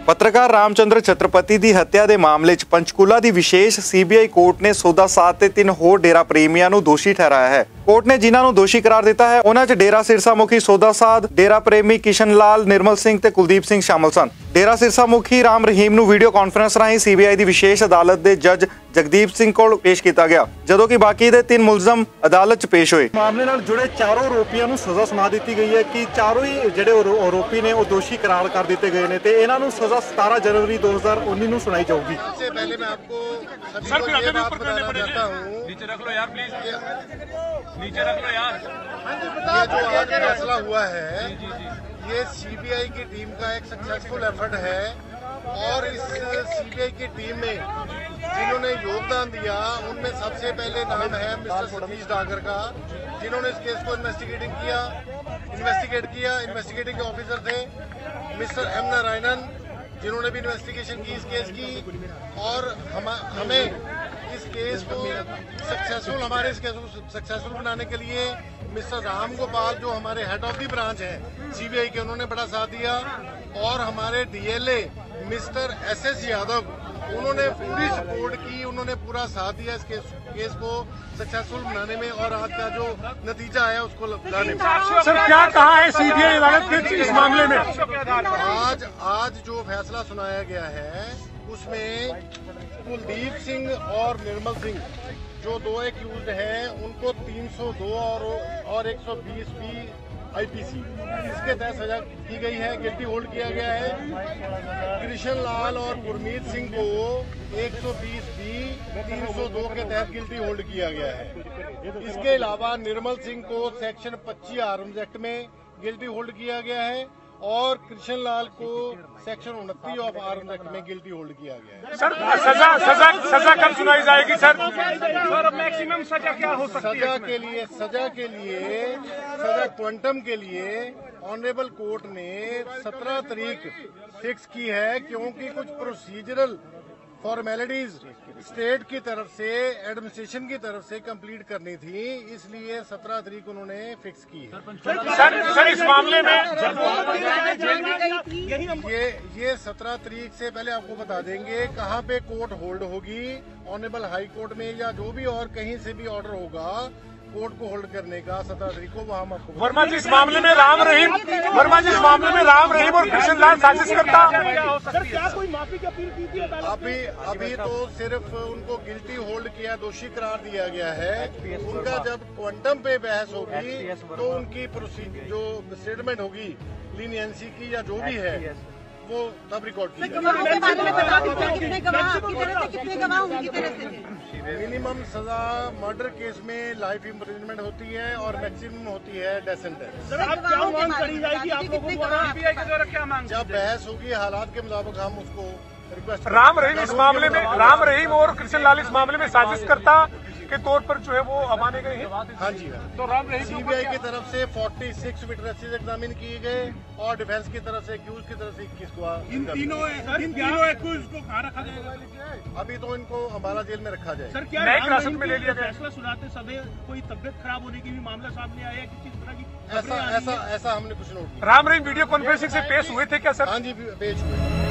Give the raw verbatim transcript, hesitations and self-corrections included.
पत्रकार रामचंद्र छत्रपति की हत्या के मामले च पंचकूला की विशेष सीबीआई कोर्ट ने सौदा साध ते तीन होर डेरा प्रेमियों को दोषी ठहराया है। कोर्ट ने जिन्होंने दोषी करार दिता है उन्हां च डेरा सिरसा मुखी सौदा साध, डेरा प्रेमी किशन लाल, निर्मल सिंह ते कुलदीप सिंह शामिल सन। डेरा सिरसा मुखी राम रहीम नूं वीडियो कॉन्फ्रेंस राही सीबीआई की विशेष अदालत के जज जगदीप सिंह को पेश किया गया, जदों कि बाकी दे तीन मुलजम अदालत च पेश हुए। मामले नाल जुड़े चारों आरोपियों को सजा सुना दी गई है कि चारों ही जिहड़े आरोपी ने वो दोषी करार कर दिए गए हैं ते इन्हां नूं सजा सतारह जनवरी दो हजार उन्नीस नूं सुनाई जाऊगी। सबसे पहले मैं आपको सभी को ये बात बताना चाहता हूँ, नीचे रख लो यार प्लीज, नीचे रख लो यार। ये जो आज फैसला हुआ है ये सीबीआई की टीम का एक सक्सेसफुल एफर्ट है और इस सीबीआई की टीम में जिन्होंने योगदान दिया उनमें सबसे पहले नाम है मिस्टर सतीश डागर का, जिन्होंने इस केस को इन्वेस्टिगेटिंग किया इन्वेस्टिगेट किया इन्वेस्टिगेटिंग ऑफिसर थे मिस्टर एम नारायणन, जिन्होंने भी इन्वेस्टिगेशन की इस केस की, और हम हमें इस केस को सक्सेसफुल हमारे इस केस को सक्सेसफुल बनाने के लिए मिस्टर राम गोपाल जो हमारे हेड ऑफ दी ब्रांच हैं सीबीआई के, उन्होंने बड़ा साथ दिया, और हमारे DLA mister S S Yadav उन्होंने पूरी सपोर्ट की, उन्होंने पूरा साथ दिया इस केस, केस को सक्सेसफुल बनाने में और आज का जो नतीजा आया उसको लाने में। सर क्या कहा है सीबीआई अदालत ने इस मामले में? आज आज जो फैसला सुनाया गया है उसमें कुलदीप सिंह और निर्मल सिंह जो दो एक्यूज्ड हैं उनको तीन सौ दो और और एक सौ बीस बी आईपीसी इसके तहत सजा की गई है, गिल्टी होल्ड किया गया है। कृष्ण लाल और गुरमीत सिंह को एक सौ बीस बी तीन सौ दो के तहत गिल्टी होल्ड किया गया है। इसके अलावा निर्मल सिंह को सेक्शन पच्चीस आर्म्स एक्ट में गिल्टी होल्ड किया गया है और कृष्ण लाल को सेक्शन उनतीस ऑफ आर्म्स एक्ट में गिल्टी होल्ड किया गया है। सर सजा सजा सजा कब सुनाई जाएगी सर? सर मैक्सिमम सजा क्या हो सकती है? सजा के लिए सजा के लिए सजा क्वांटम के लिए ऑनरेबल कोर्ट ने सत्रह तारीख फिक्स की है, क्योंकि कुछ प्रोसीजरल फॉर्मेलिटीज स्टेट की तरफ से एडमिनिस्ट्रेशन की तरफ से कंप्लीट करनी थी, इसलिए सत्रह तारीख उन्होंने फिक्स की है। सर सर इस मामले में ये ये सत्रह तारीख से पहले आपको बता देंगे कहाँ पे कोर्ट होल्ड होगी, ऑनरेबल हाई कोर्ट में या जो भी और कहीं से भी ऑर्डर होगा कोर्ट को होल्ड करने का सत्रह तारीख को वहाँ आपको। वर्मा जी इस मामले में राम रहीम वर्मा जी इस मामले में राम रहीम और कृष्ण लाल साजिश करता। सर क्या कोई माफी की अपील की थी? अभी अभी तो सिर्फ उनको गिल्टी होल्ड किया, दोषी करार दिया गया है। उनका जब क्वांटम पे बहस होगी तो उनकी प्रोसीजर जो स्टेटमेंट होगी लीनियंसी की या जो भी है वो तब रिकॉर्ड की जाएगी। मिनिमम सजा मर्डर केस में लाइफ इम्प्रिजनमेंट होती है और मैक्सिमम होती है डेथ सेंटेंस। जब बहस होगी हालात के मुताबिक हम उसको रिक्वेस्ट। राम रहीम इस मामले में राम रहीम और कृष्ण लाल इस मामले में साजिश करता के तौर पर जो है वो माने गए हैं। हाँ जी हाँ। तो राम रहीम सीबीआई की तरफ से छियालीस विटनेसेस एग्जामिन किए गए और डिफेंस की तरफ से एक्यूज की तरफ से इक्कीस को। इन तीनों इन तीनों एक्यूज को कहाँ रखा जाएगा? अभी तो इनको अम्बाला जेल में रखा जाएगा। सर क्या हिरासत में ले लिया? फैसला सुनाते समय कोई तबियत खराब होने की भी मामला सामने आया है? किसी तरह की ऐसा ऐसा ऐसा हमने कुछ नोट किया। राम रहीम वीडियो कॉन्फ्रेंसिंग से पेश हुए थे क्या सर? हाँ जी पेश हुए।